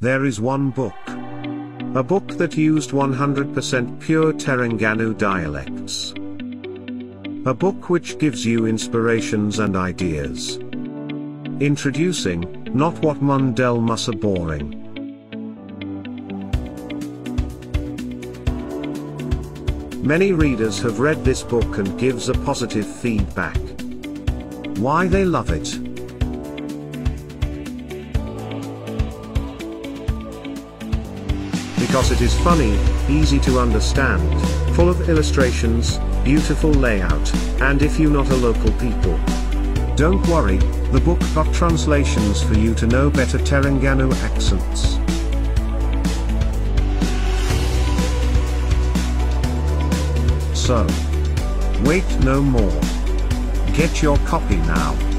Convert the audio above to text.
there is one book. A book that used 100% pure Terengganu dialects. A book which gives you inspirations and ideas. Introducing, Not What Mundell Masa Boring. Many readers have read this book and gives a positive feedback. Why they love it? Because it is funny, easy to understand, full of illustrations, beautiful layout, and if you're not a local people, don't worry, the book got translations for you to know better Terengganu accents. So, wait no more. Get your copy now.